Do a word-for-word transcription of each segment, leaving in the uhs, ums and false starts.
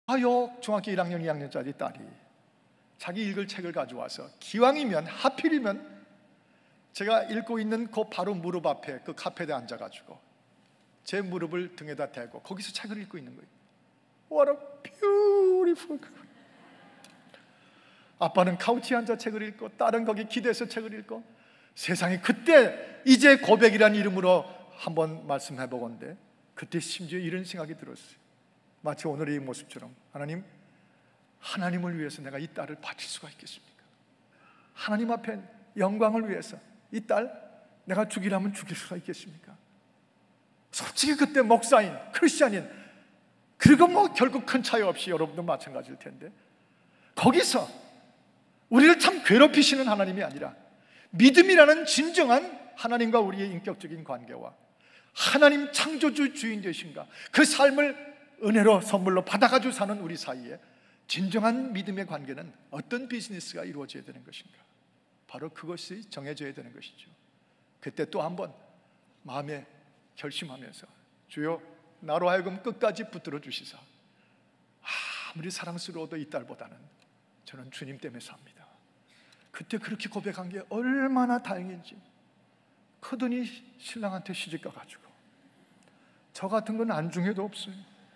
아요 중학교 일 학년, 이 학년짜리 딸이 자기 읽을 책을 가져와서 기왕이면 하필이면 제가 읽고 있는 그 바로 무릎 앞에 그 카페에 앉아가지고 제 무릎을 등에다 대고 거기서 책을 읽고 있는 거예요. What a beautiful girl. 아빠는 카우치에 앉아 책을 읽고 딸은 거기 기대서 책을 읽고, 세상에 그때 이제 고백이란 이름으로 한번 말씀해 보건데 그때 심지어 이런 생각이 들었어요. 마치 오늘의 이 모습처럼, 하나님, 하나님을 위해서 내가 이 딸을 바칠 수가 있겠습니까? 하나님 앞에 영광을 위해서 이 딸 내가 죽이라면 죽일 수가 있겠습니까? 솔직히 그때 목사인, 크리스찬인, 그리고 뭐 결국 큰 차이 없이 여러분도 마찬가지일 텐데, 거기서 우리를 참 괴롭히시는 하나님이 아니라 믿음이라는 진정한 하나님과 우리의 인격적인 관계와 하나님 창조주 주인 되신가, 그 삶을 은혜로 선물로 받아가지고 사는 우리 사이에 진정한 믿음의 관계는 어떤 비즈니스가 이루어져야 되는 것인가, 바로 그것이 정해져야 되는 것이죠. 그때 또 한번 마음에 결심하면서, 주여 나로 하여금 끝까지 붙들어 주시사 아무리 사랑스러워도 이 딸보다는 저는 주님 때문에 삽니다. 그때 그렇게 고백한 게 얼마나 다행인지. 크더니 신랑한테 시집가 가지고 저 같은 건 안중에도 없어요.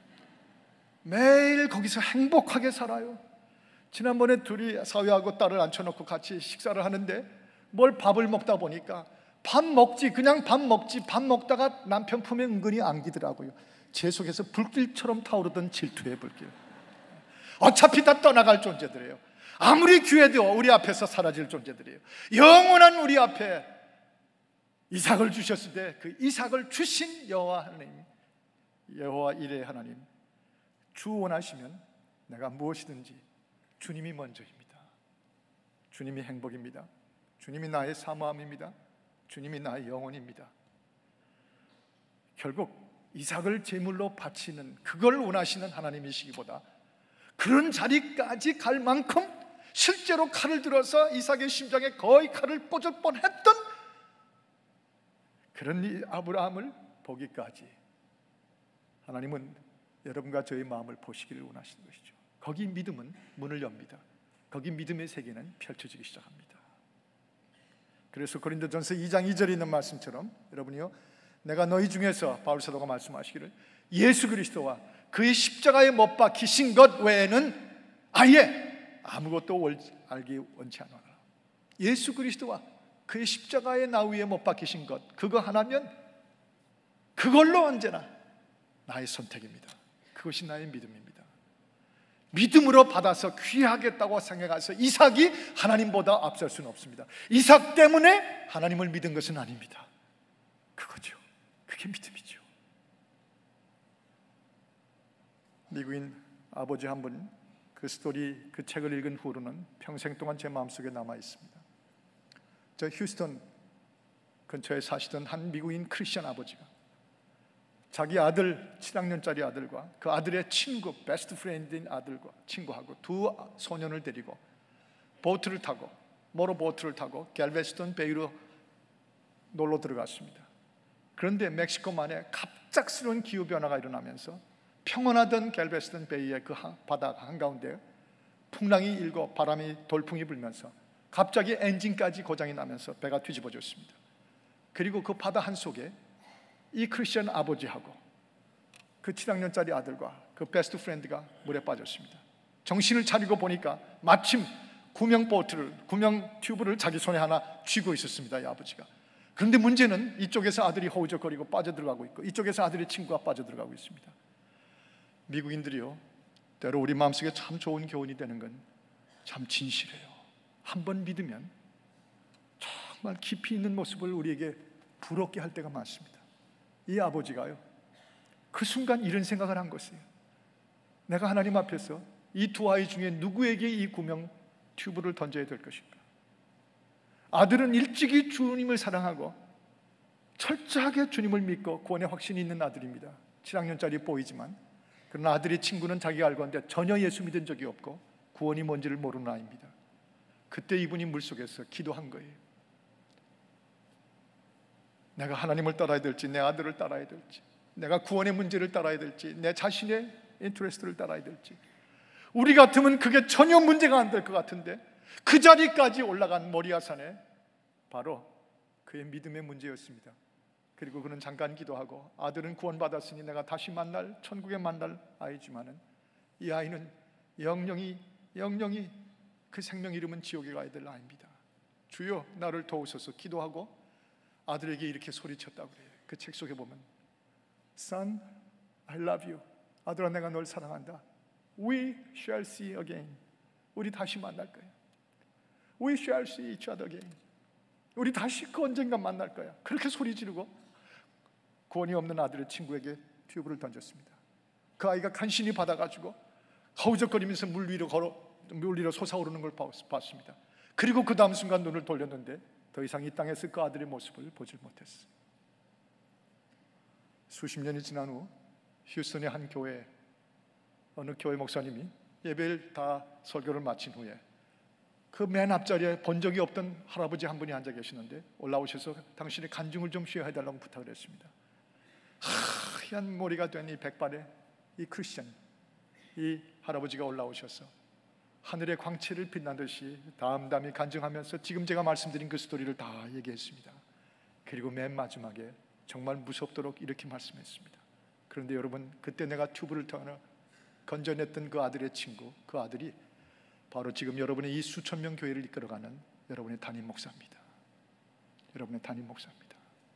매일 거기서 행복하게 살아요. 지난번에 둘이 사위하고 딸을 앉혀놓고 같이 식사를 하는데 뭘 밥을 먹다 보니까 밥 먹지, 그냥 밥 먹지, 밥 먹다가 남편 품에 은근히 안기더라고요. 제 속에서 불길처럼 타오르던 질투의 불길. 어차피 다 떠나갈 존재들이에요. 아무리 귀해도 우리 앞에서 사라질 존재들이에요. 영원한 우리 앞에 이삭을 주셨을 때 그 이삭을 주신 여호와 하나님, 여호와 이레 하나님, 주 원하시면 내가 무엇이든지, 주님이 먼저입니다. 주님이 행복입니다. 주님이 나의 사모함입니다. 주님이 나의 영혼입니다. 결국 이삭을 제물로 바치는 그걸 원하시는 하나님이시기보다 그런 자리까지 갈 만큼 실제로 칼을 들어서 이삭의 심장에 거의 칼을 꽂을 뻔했던 그런 이 아브라함을 보기까지 하나님은 여러분과 저의 마음을 보시기를 원하시는 것이죠. 거기 믿음은 문을 엽니다. 거기 믿음의 세계는 펼쳐지기 시작합니다. 그래서 고린도전서 이 장 이 절에 있는 말씀처럼, 여러분이요, 내가 너희 중에서, 바울 사도가 말씀하시기를, 예수 그리스도와 그의 십자가에 못 박히신 것 외에는 아예 아무것도 알기 원치 않아. 예수 그리스도와 그의 십자가의 나 위에 못 박히신 것, 그거 하나면 그걸로 언제나 나의 선택입니다. 그것이 나의 믿음입니다. 믿음으로 받아서 귀하겠다고 생각해서 이삭이 하나님보다 앞설 수는 없습니다. 이삭 때문에 하나님을 믿은 것은 아닙니다. 그거죠. 그게 믿음이죠. 미국인 아버지 한 분, 그 스토리, 그 책을 읽은 후로는 평생 동안 제 마음속에 남아 있습니다. 저 휴스턴 근처에 사시던 한 미국인 크리스천 아버지가 자기 아들, 칠 학년짜리 아들과 그 아들의 친구, 베스트 프렌드인 아들과 친구하고 두 소년을 데리고 보트를 타고, 모로 보트를 타고 갤베스턴 베이로 놀러 들어갔습니다. 그런데 멕시코만에 갑작스러운 기후변화가 일어나면서 평온하던 갤베스턴 베이의 그 바다 한가운데 풍랑이 일고 바람이 돌풍이 불면서 갑자기 엔진까지 고장이 나면서 배가 뒤집어졌습니다. 그리고 그 바다 한속에 이 크리스천 아버지하고 그 칠 학년짜리 아들과 그 베스트 프렌드가 물에 빠졌습니다. 정신을 차리고 보니까 마침 구명 보트를, 구명 튜브를 자기 손에 하나 쥐고 있었습니다, 이 아버지가. 그런데 문제는 이쪽에서 아들이 허우적거리고 빠져들어가고 있고 이쪽에서 아들의 친구가 빠져들어가고 있습니다. 미국인들이요, 때로 우리 마음속에 참 좋은 교훈이 되는 건 참 진실해요. 한번 믿으면 정말 깊이 있는 모습을 우리에게 부럽게 할 때가 많습니다. 이 아버지가요, 그 순간 이런 생각을 한 것이에요. 내가 하나님 앞에서 이 두 아이 중에 누구에게 이 구명 튜브를 던져야 될 것인가? 아들은 일찍이 주님을 사랑하고 철저하게 주님을 믿고 구원의 확신이 있는 아들입니다. 칠 학년짜리 보이지만, 그러나 아들의 친구는 자기가 알고 있는데 전혀 예수 믿은 적이 없고 구원이 뭔지를 모르는 아이입니다. 그때 이분이 물속에서 기도한 거예요. 내가 하나님을 따라야 될지, 내 아들을 따라야 될지, 내가 구원의 문제를 따라야 될지, 내 자신의 인트레스트를 따라야 될지, 우리 같으면 그게 전혀 문제가 안 될 것 같은데 그 자리까지 올라간 모리아산에 바로 그의 믿음의 문제였습니다. 그리고 그는 잠깐 기도하고 아들은 구원받았으니 내가 다시 만날 천국에 만날 아이지만은 이 아이는 영영이 영영이 그 생명 이름은 지옥에 가야 될 아이입니다. 주여 나를 도우소서 기도하고 아들에게 이렇게 소리쳤다고 그래요. 그 책 속에 보면 Son, I love you. 아들아 내가 널 사랑한다. We shall see again. 우리 다시 만날 거야. We shall see each other again. 우리 다시 그 언젠가 만날 거야. 그렇게 소리 지르고 구원이 없는 아들의 친구에게 튜브를 던졌습니다. 그 아이가 간신히 받아가지고 허우적거리면서 물 위로 걸어 물 위로 솟아오르는 걸 봤습니다. 그리고 그 다음 순간 눈을 돌렸는데 더 이상 이 땅에서 그 아들의 모습을 보질 못했어요. 수십 년이 지난 후 휴스턴의 한 교회 어느 교회 목사님이 예배를 다 설교를 마친 후에 그 맨 앞자리에 본 적이 없던 할아버지 한 분이 앉아 계시는데 올라오셔서 당신의 간증을 좀 쉬어해달라고 부탁을 했습니다. 하얀 머리가 된 이 백발의 이 크리스천 이 할아버지가 올라오셔서 하늘의 광채를 빛나듯이 담담히 간증하면서 지금 제가 말씀드린 그 스토리를 다 얘기했습니다. 그리고 맨 마지막에 정말 무섭도록 이렇게 말씀했습니다. 그런데 여러분, 그때 내가 튜브를 터나 건져냈던 그 아들의 친구, 그 아들이 바로 지금 여러분의 이 수천 명 교회를 이끌어가는 여러분의 담임 목사입니다. 여러분의 담임 목사입니다.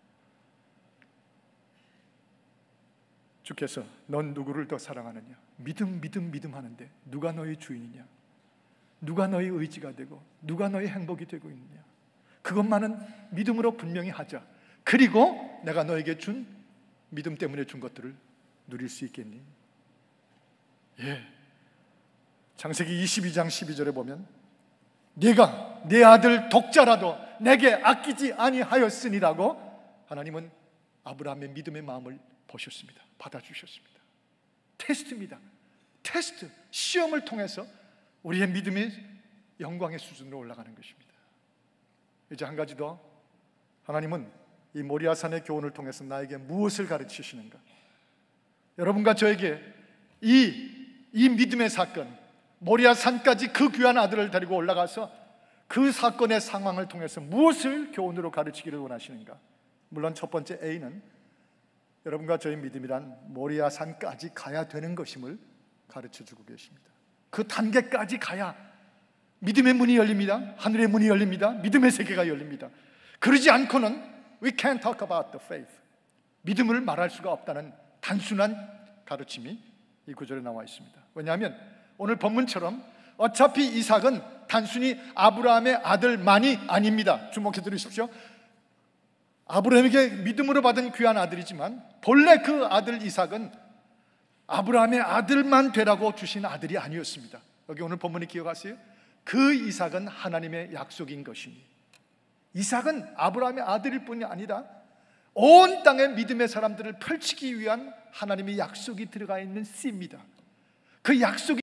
주께서 넌 누구를 더 사랑하느냐? 믿음 믿음 믿음 하는데 누가 너의 주인이냐? 누가 너의 의지가 되고 누가 너의 행복이 되고 있느냐? 그것만은 믿음으로 분명히 하자. 그리고 내가 너에게 준 믿음 때문에 준 것들을 누릴 수 있겠니? 예. 창세기 이십이 장 십이 절에 보면 네가 내 아들 독자라도 내게 아끼지 아니하였으니라고 하나님은 아브라함의 믿음의 마음을 보셨습니다. 받아주셨습니다. 테스트입니다. 테스트, 시험을 통해서 우리의 믿음이 영광의 수준으로 올라가는 것입니다. 이제 한 가지 더, 하나님은 이 모리아산의 교훈을 통해서 나에게 무엇을 가르치시는가? 여러분과 저에게 이, 이 믿음의 사건, 모리아산까지 그 귀한 아들을 데리고 올라가서 그 사건의 상황을 통해서 무엇을 교훈으로 가르치기를 원하시는가? 물론 첫 번째 A는 여러분과 저의 믿음이란 모리아산까지 가야 되는 것임을 가르쳐주고 계십니다. 그 단계까지 가야 믿음의 문이 열립니다. 하늘의 문이 열립니다. 믿음의 세계가 열립니다. 그러지 않고는 We can't talk about the faith. 믿음을 말할 수가 없다는 단순한 가르침이 이 구절에 나와 있습니다. 왜냐하면 오늘 본문처럼 어차피 이삭은 단순히 아브라함의 아들만이 아닙니다. 주목해 들으십시오. 아브라함에게 믿음으로 받은 귀한 아들이지만 본래 그 아들 이삭은 아브라함의 아들만 되라고 주신 아들이 아니었습니다. 여기 오늘 본문이 기억하세요? 그 이삭은 하나님의 약속인 것이니, 이삭은 아브라함의 아들일 뿐이 아니라 온 땅의 믿음의 사람들을 펼치기 위한 하나님의 약속이 들어가 있는 씨입니다. 그 약속이